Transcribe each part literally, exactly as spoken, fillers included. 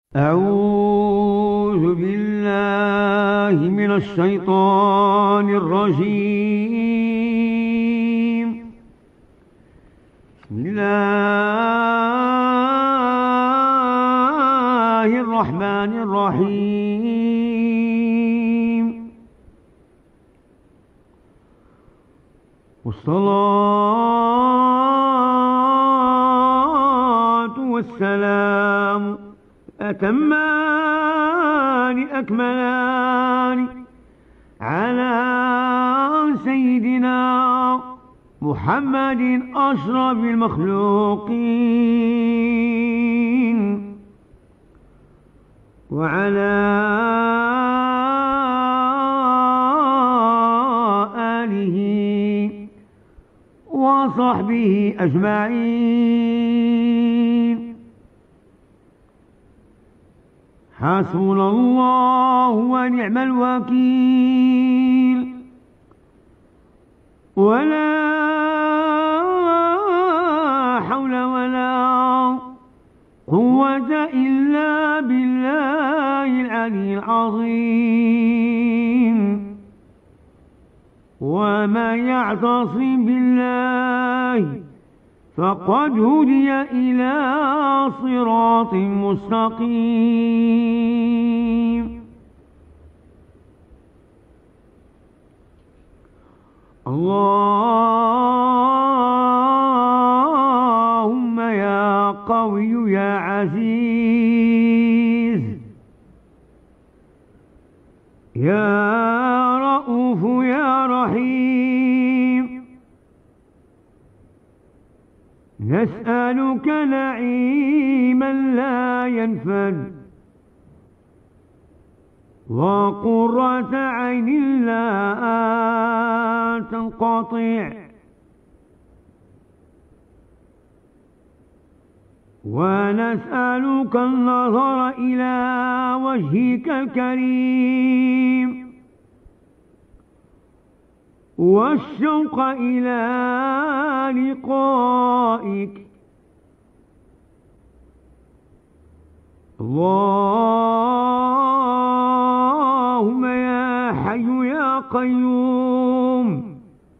أعوذ بالله من الشيطان الرجيم. بسم الله الرحمن الرحيم. والصلاة والسلام أتمان أكملان على سيدنا محمد أشرف المخلوقين وعلى آله وصحبه أجمعين. حسبنا الله ونعم الوكيل، ولا حول ولا قوة إلا بالله العلي العظيم. ومن يعتصم بالله فقد هدي إلى صراط مستقيم. اللهم يا قوي يا عزيز يا رؤوف يا رحيم، نسألك نعيما لا ينفد وقرة عين لا تنقطع، ونسألك النظر إلى وجهك الكريم والشوق إلى لقائك. اللهم يا حي يا قيوم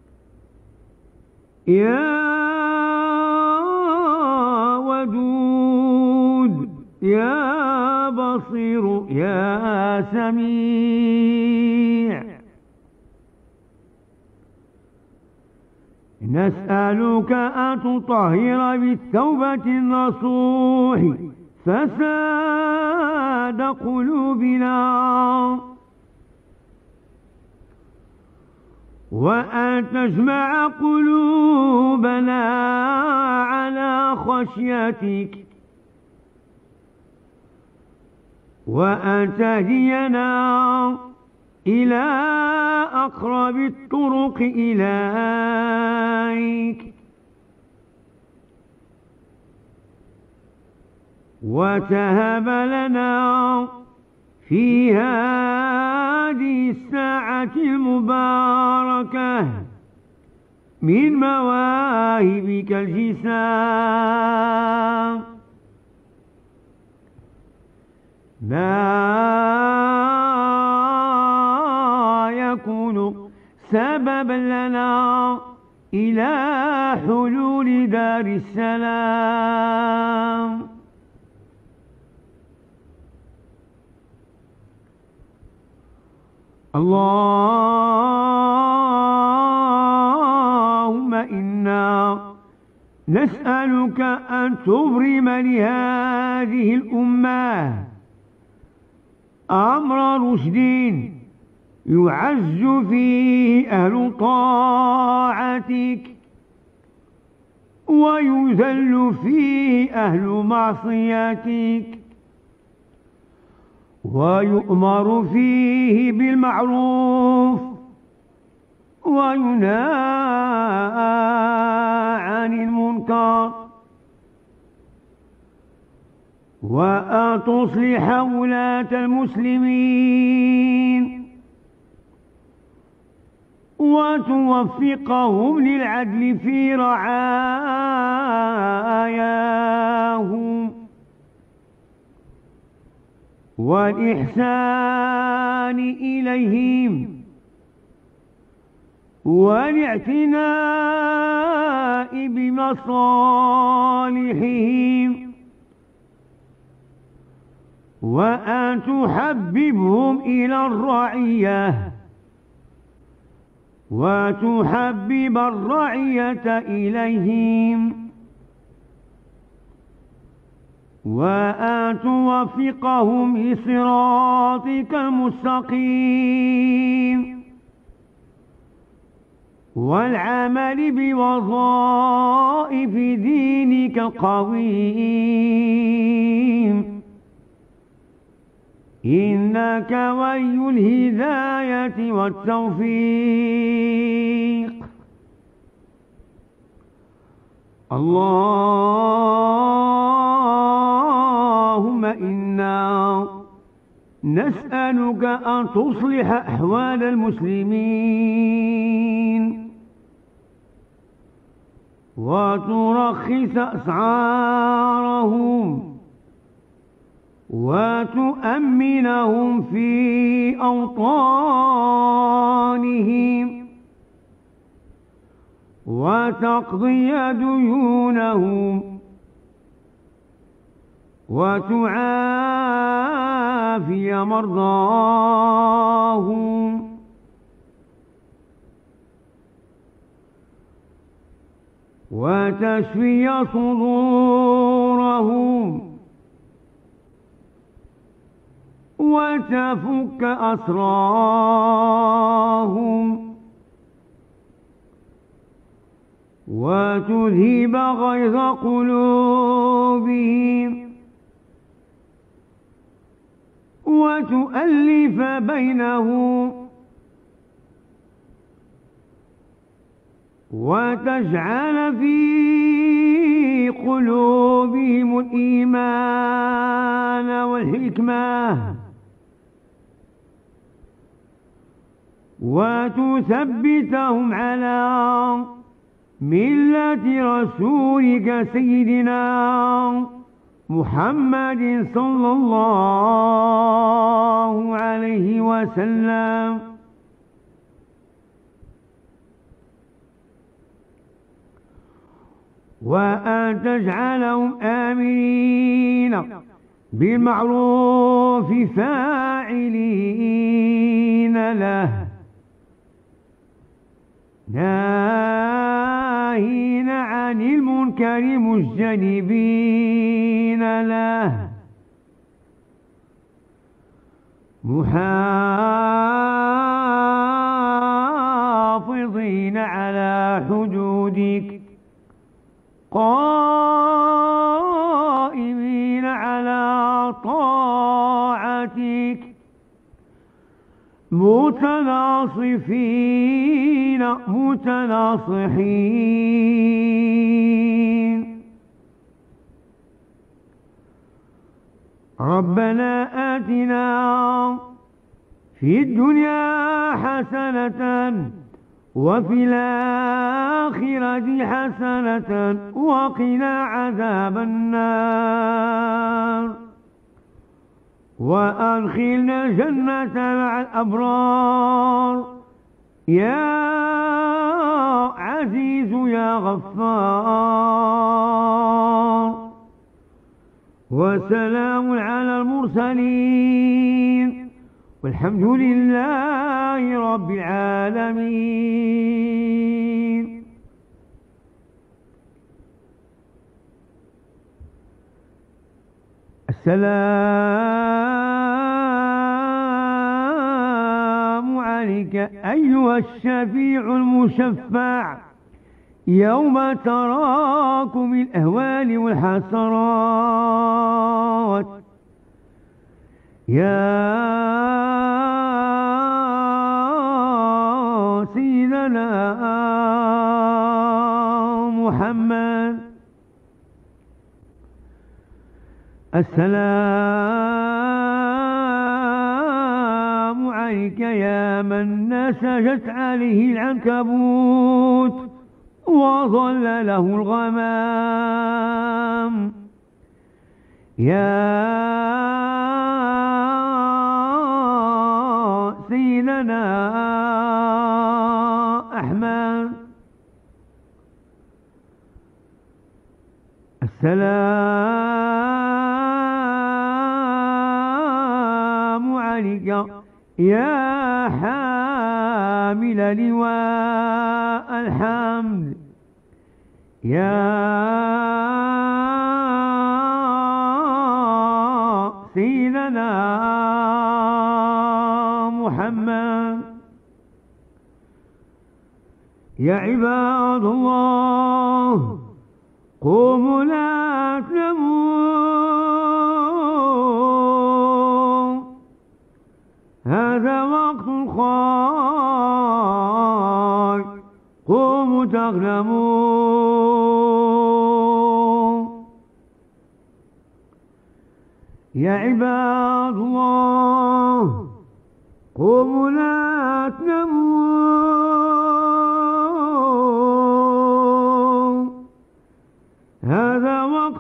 يا ودود يا بصير يا سميع، نسألك أن تطهر بالتوبة النصوح فساد قلوبنا، وأن تجمع قلوبنا على خشيتك، وأن تهدينا إلى أقرب الطرق إليك، وتهب لنا في هذه الساعة المباركة من مواهبك الجسام ما يكون سببا لنا إلى حلول دار السلام. اللهم إنا نسألك أن تبرم لهذه الأمة أمر رشد يعز فيه أهل طاعتك ويذل فيه أهل معصيتك، ويؤمر فيه بالمعروف وينهى عن المنكر، وأن تصلح ولاة المسلمين وتوفقهم للعدل في رعاياهم، والإحسان إليهم والاعتناء بمصالحهم، وأن تحببهم إلى الرعية وتحبب الرعية إليهم، وأن توفقهم لصراطك المستقيم والعمل بوظائف دينك القويم، إنك ولي الهداية والتوفيق. اللهم إنا نسألك أن تصلح أحوال المسلمين وترخص أسعارهم وتؤمنهم في أوطانهم وتقضي ديونهم وتعافي مرضاهم وتشفي صدورهم وتفك أسراهم وتذهب غيظ قلوبهم وتؤلف بينهم وتجعل في قلوبهم الإيمان والحكمة وتثبتهم على ملة رسولك سيدنا محمد صلى الله عليه وسلم. وأن تجعلهم آمنين بالمعروف فاعلين له ناهين عن المنكر مجتنبين له محافظين على حدودك قائمين على طاعتك متناصفين متناصحين. ربنا آتنا في الدنيا حسنة وفي الآخرة حسنة وقنا عذاب النار وأدخلنا الجنة مع الأبرار يا عزيز يا غفار. وسلام على المرسلين والحمد لله رب العالمين. السلام عليك أيها الشفيع المشفع يوم تراكم الأهوال والحسرات يا سيدنا محمد. السلام عليك يا من نسجت عليه العنكبوت وظل له الغمام يا سيدنا أحمد. السلام عليك يا حامل لواء الحمد، يا سيدنا محمد. يا عباد الله قوموا لا تناموا، هذا وقت الخير، قوموا تغنموا. يا عباد الله قوموا لا تناموا، هذا وقت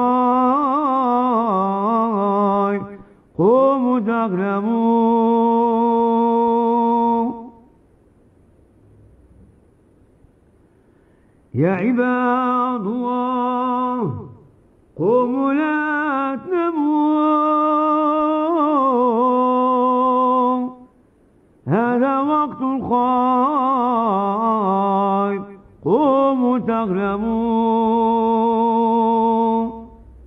الخير، قوموا تغنموا. يا عباد الله قوموا لا تناموا، هذا وقت الخير، قوموا تغنموا.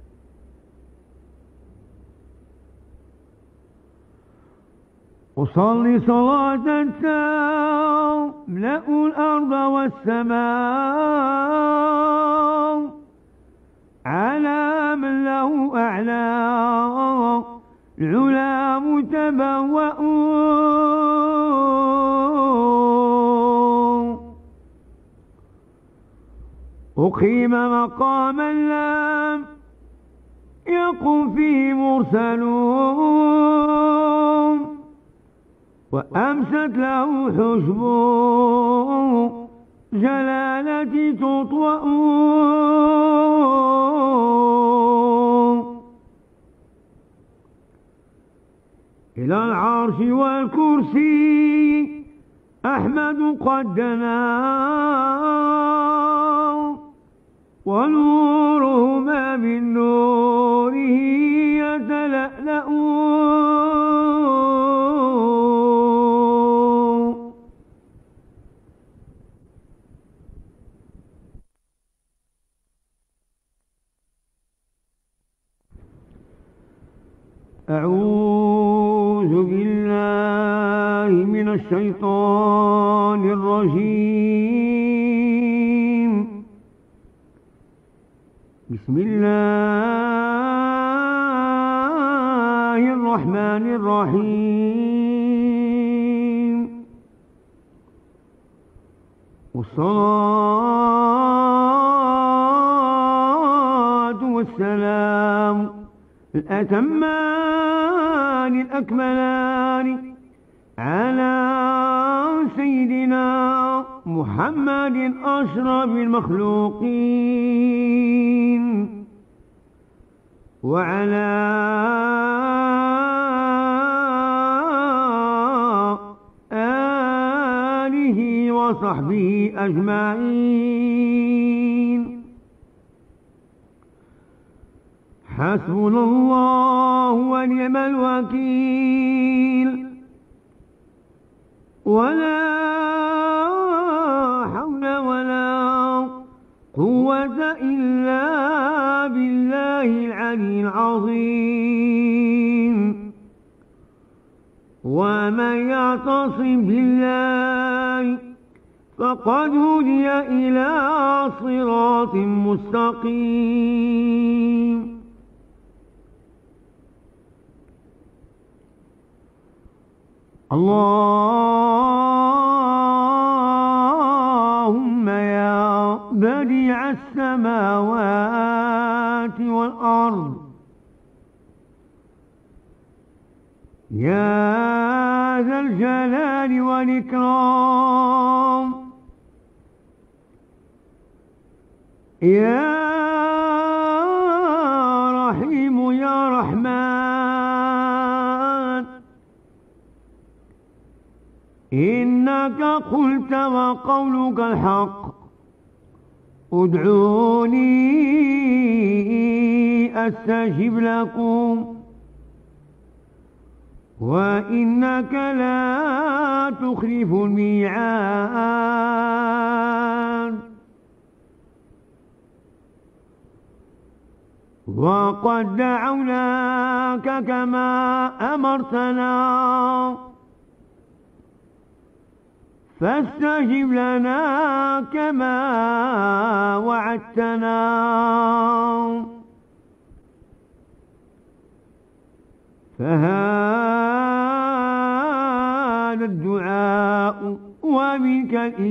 أصلي صلاة تملأ الأرض والسماء على من له أعلى العلا متبوأ. أقيم مقاما لم يقم فيه مرسلون، وأمست له حجب جلالتي تطوأ. إلى العرش والكرسي أحمد قد دنا، ونورهما من نوره يتلألأ. أعوذ بالله من الشيطان الرجيم. بسم الله الرحمن الرحيم. والصلاة والسلام الأتمان الأكملان على سيدنا محمد أشرف المخلوقين، وعلى آله وصحبه أجمعين. حسبنا الله ونعم الوكيل، ولا حول ولا قوة إلا بالله العلي العظيم. ومن يعتصم بالله فقد هدي إلى صراط مستقيم. اللهم يا بديع السماوات والأرض، يا ذا الجلال والإكرام، يا رحيم يا رحمن، إنك قلت وقولك الحق ادعوني أستجب لكم وإنك لا تخلف الميعاد وقد دعوناك كما أمرتنا فاستجب لنا كما وعدتنا فهذا الدعاء ومنك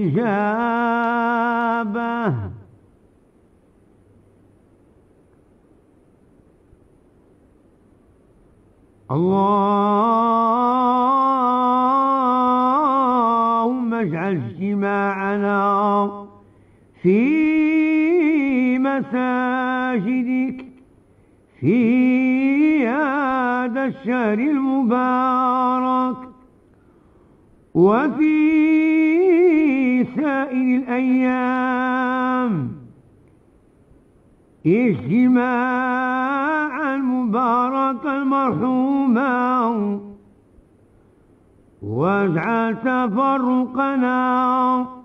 الإجابة. اللهم اجعل اجتماعنا في مساجدك في هذا الشهر المبارك وفي سائر الأيام اجتماعا مباركا مرحوما واجعل تفرقنا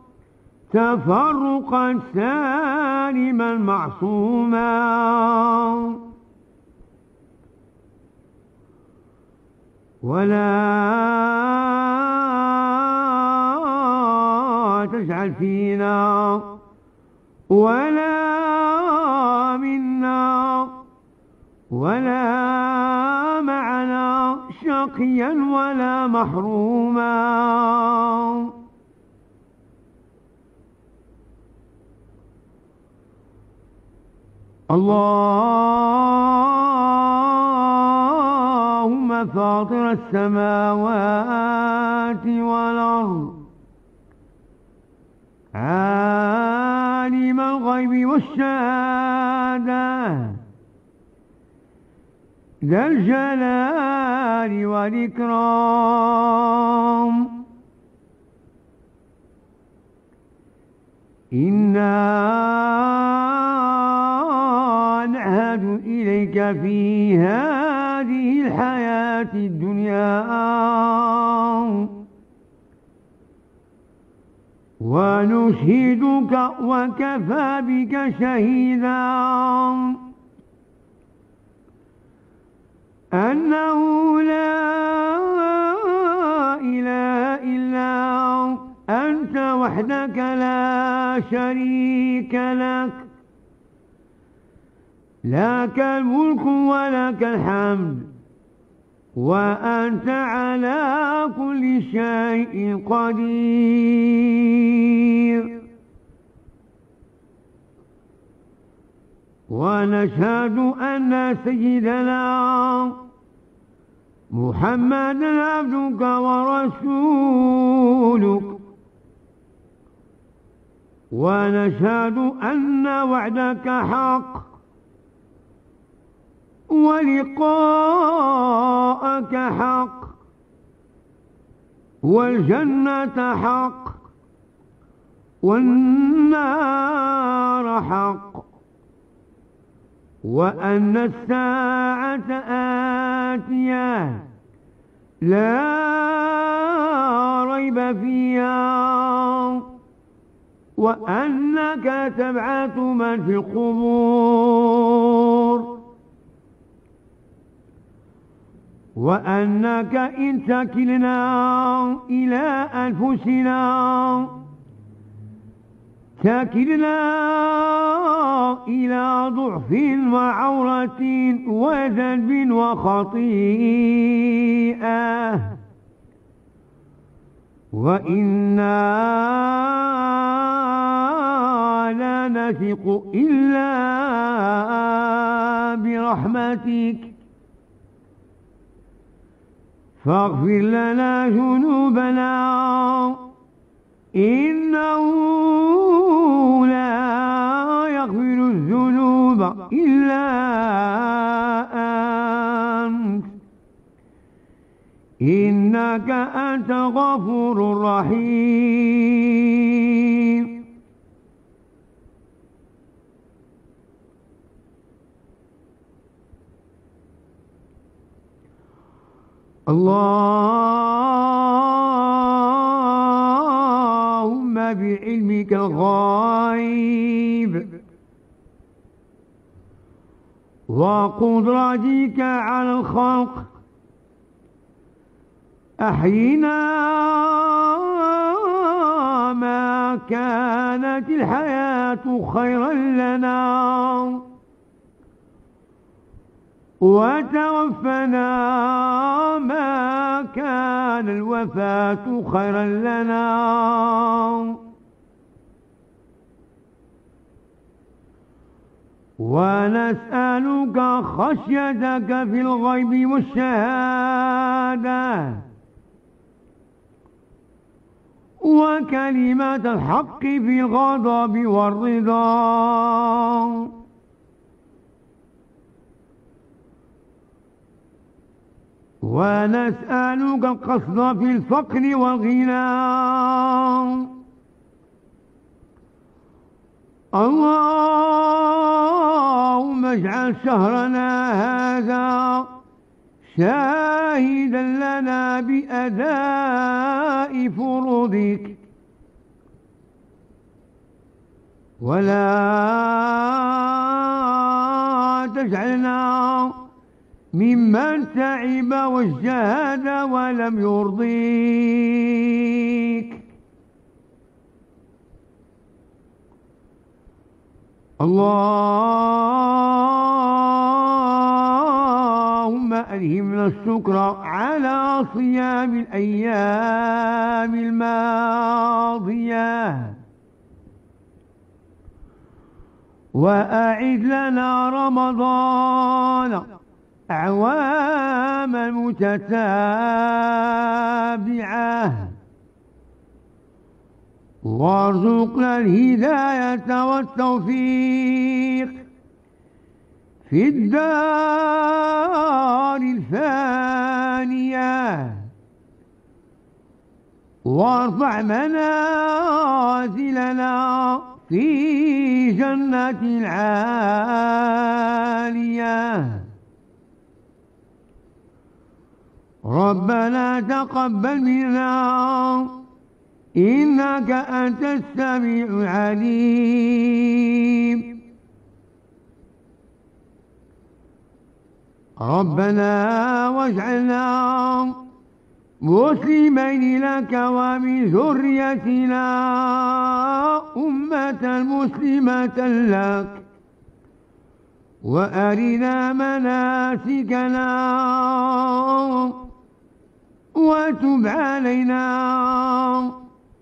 تفرقا سالما معصوما ولا تجعل فينا ولا منا ولا معنا شقيا ولا محروما اللهم فاطر السماوات والأرض عالم الغيب والشهادة ذا الجلال والإكرام إنا نعهد إليك في هذه الحياة الدنيا ونشهدك وكفى بك شهيدا أنه لا إله إلا أنت وحدك لا شريك لك لك الملك ولك الحمد وأنت على كل شيء قدير ونشهد أن سيدنا محمدًا عبدك ورسولك ونشهد أن وعدك حق ولقاءك حق والجنة حق والنار حق وأن الساعة آتية لا ريب فيها وأنك تبعث من في القبور وأنك إن تكلنا إلى أنفسنا تكلنا إلى ضعف وعورة وذنب وخطيئة وإنا لا نثق إلا برحمتك فاغفر لنا ذنوبنا إنه لا يغفر الذنوب إلا أنت إنك أنت الغفور الرحيم. اللهم بعلمك الغيب وقدرتك على الخلق أحينا ما كانت الحياة خيرا لنا وتوفنا ما كان الوفاة خيرا لنا ونسألك خشيتك في الغيب والشهادة وكلمة الحق في الغضب والرضا ونسألك القصد في الفقر والغنى. اللهم اجعل شهرنا هذا شاهدا لنا بأداء فروضك ولا تجعلنا ممن تعب واجتهد ولم يرضيك. اللهم ألهمنا الشكر على صيام الأيام الماضية وأعد لنا رمضان أعواما متتابعة وارزقنا الهداية والتوفيق في الدار الفانية وارفع منازلنا في جنة العالية. ربنا تقبل منا إنك أنت السميع العليم. ربنا واجعلنا مسلمين لك ومن ذريتنا أمة مسلمة لك وأرنا مناسكنا وتب علينا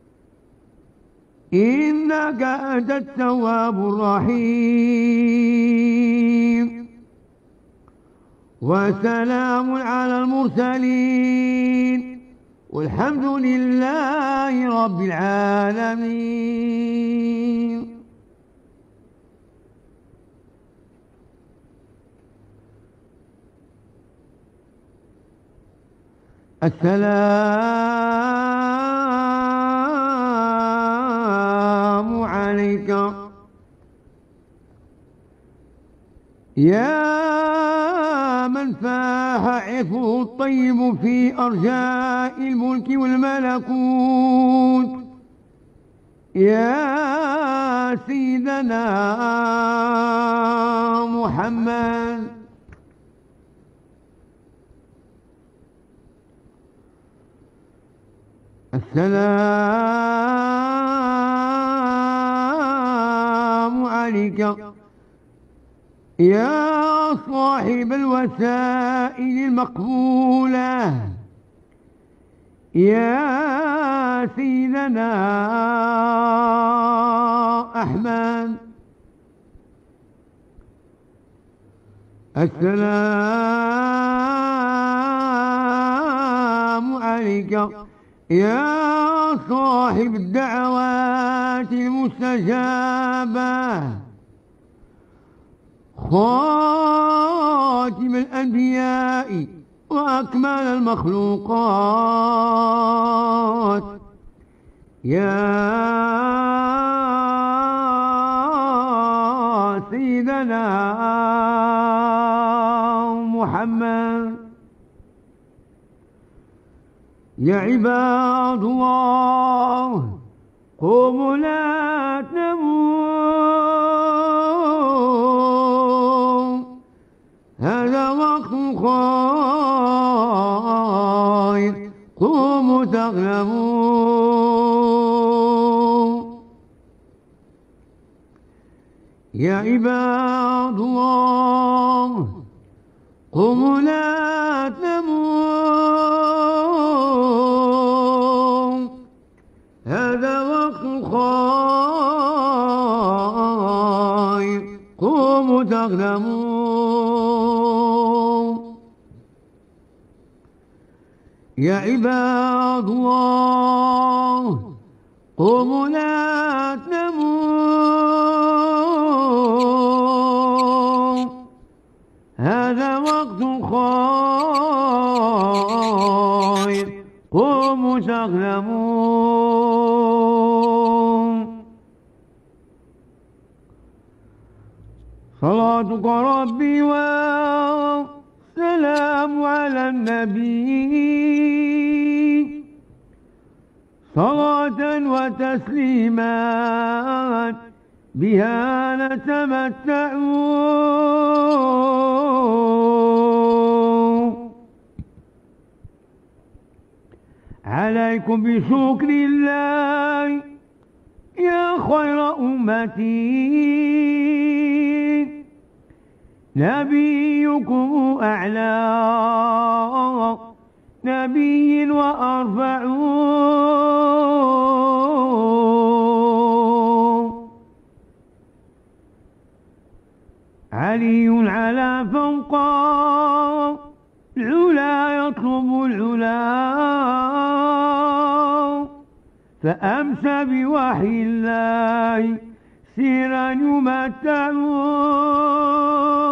إنك أنت التواب الرحيم. وسلام على المرسلين والحمد لله رب العالمين. السلام عليك يا من فاح عفوه الطيب في أرجاء الملك والملكوت يا سيدنا محمد. السلام عليك يا صاحب الوسائل المقبولة يا سيدنا أحمد. السلام عليك يا صاحب الدعوات المستجابة خاتم الأنبياء وأكمل المخلوقات يا سيدنا محمد. يا عباد الله قوموا لا تناموا، هذا وقت خير قوموا تغنموا. يا عباد الله قوموا لا تناموا، هذا وقت خير قوموا تغنموا. يا عباد الله قوموا لا تناموا، هذا وقت خير قوموا تغنموا. صلاتك ربي والسلام على النبي، صلاة وتسليمات بها نتمتع. عليكم بشكر الله يا خير أمتي، نبيكم أعلى نبي وأرفع. علي على فوق العلا يطلب العلا، فأمسى بوحي الله سيرا يمتع.